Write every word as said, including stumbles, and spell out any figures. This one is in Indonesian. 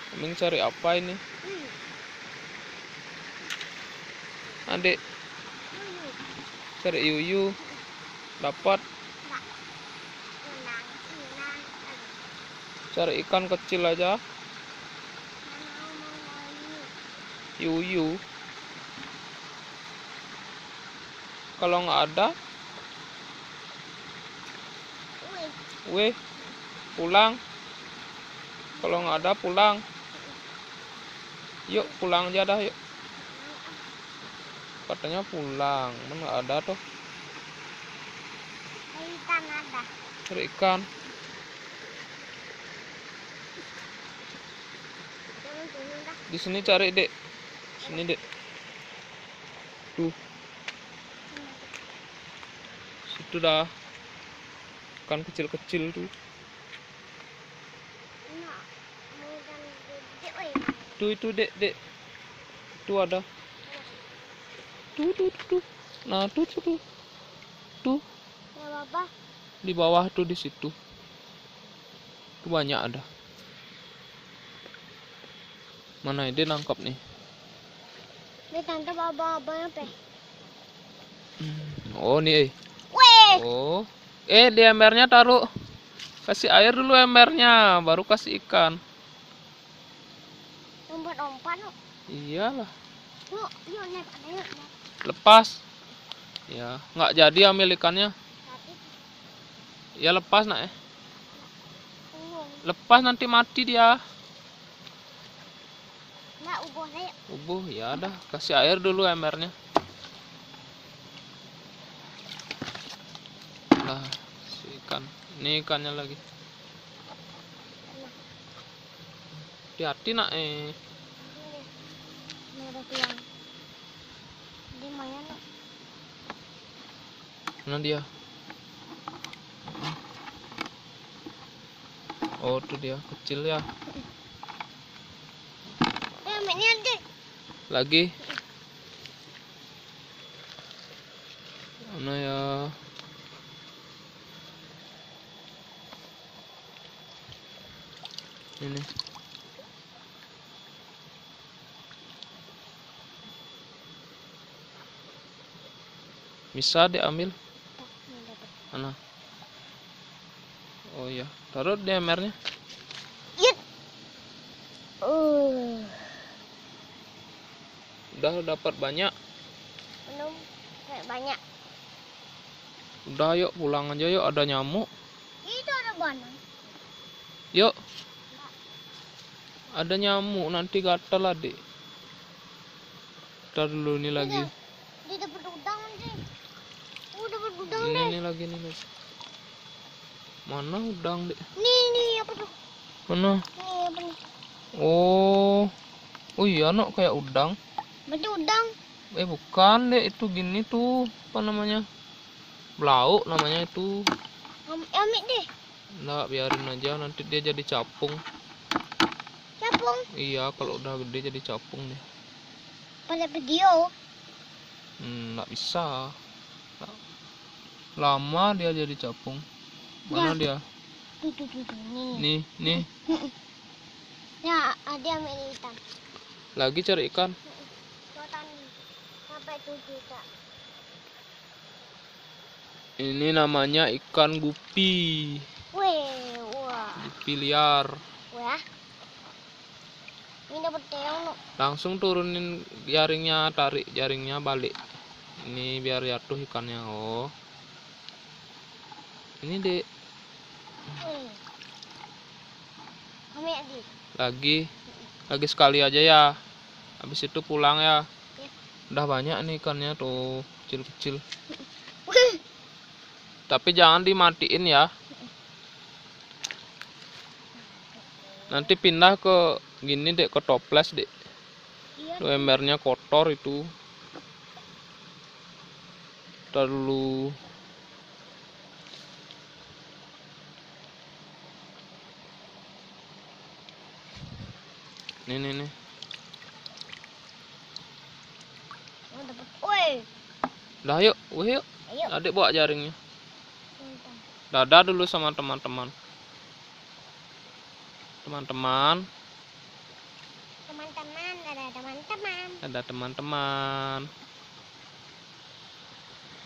Amin cari apa ini? Adik cari yuyu. Dapat. Cari ikan kecil aja. Yuyu. Kalau nggak ada, weh, pulang. Kalau nggak ada, pulang. Yuk, pulang aja dah, yuk. Katanya pulang, mana nggak ada tuh. Ikan ada. Cari ikan. Di sini cari, Dek. Sini, Dek. Tuh. Situ dah. Ikan kecil-kecil tuh. Tuh itu, Dek, Dek. Tuh ada. Tuh, tuh, tuh, tuh. Nah, tuh, tuh, tuh. Tuh. Ya, Bapak. Di bawah tuh, di situ. Tuh banyak ada. Mana ide nangkap nih? Ini tante abang-abangnya pe. Oh, nih. Weh. Oh. Eh, di embernya taruh. Kasih air dulu embernya, baru kasih ikan. Umpan-umpan. Iyalah. Yuk, yuk, Nek. Ayo, Nek. Lepas. Ya, nggak jadi ambil ikannya. Tapi, Ya lepas, nak. Eh. tunggu. Lepas nanti mati dia. Nggak, ubah saya. Ubuh, ya dah. Kasih air dulu embernya. Lah, si ikan. Ini ikannya lagi. Hati-hati, nak. Eh. Ini ada tiang. Di mana, Nek? Mana dia? Oh, tuh dia. Kecil ya. Eh, ini ada. Lagi. Mana ya? Ini. Bisa diambil. Mana? Oh iya, taruh di embernya. Yut. Uh. Udah dapat banyak. Belum kayak banyak. Udah, yuk pulang aja yuk, ada nyamuk. Itu ada banyak. Yuk. Ada nyamuk, nanti gatal, Adik. Ntar dulu ini lagi. Dia dapat udang nanti. Oh, dapat udang Ini deh. nih lagi nih lagi. Mana udang, Dek? Nih, nih apa tuh? Mana? Nih apa nih? Oh. Oh iya, no, kayak udang. Berarti udang. Eh bukan, Dek, itu gini tuh, apa namanya? Belauk namanya itu. Am ambil deh. Nggak, biarin aja, nanti dia jadi capung. Capung. Iya, kalau udah gede jadi capung deh. Pada video. Hmm, nggak bisa. Nggak. Lama dia jadi capung. Mana Ya. dia? Tuh, tuh, tuh, tuh. Nih. Nih, nih. Ya, ada ambil ikan. Lagi cari ikan. Total sampai tujuh kak. Ini namanya ikan gupi. Weh, wah. Gupi liar. Wah. Ini dapat teong no. Langsung turunin jaringnya, tarik jaringnya balik. Ini biar jatuh ikannya. Oh. Ini, Dek. Weh. Ambil adik. Lagi. Lagi sekali aja ya. Habis itu pulang ya. Ya. Udah banyak nih ikannya tuh, kecil-kecil. Tapi jangan dimatiin ya. Nanti pindah ke gini, Dek, ke toples, Dek. Iya. Tuh embernya kotor itu. Ntar dulu. Nih, nih, nih. Oh, dapat. Weh. Dah yuk, wih yuk. Ayo. Adik bawa jaringnya. Bentar. Dadah dulu sama teman-teman. Teman-teman. teman-teman, dadah teman-teman. Ada teman-teman.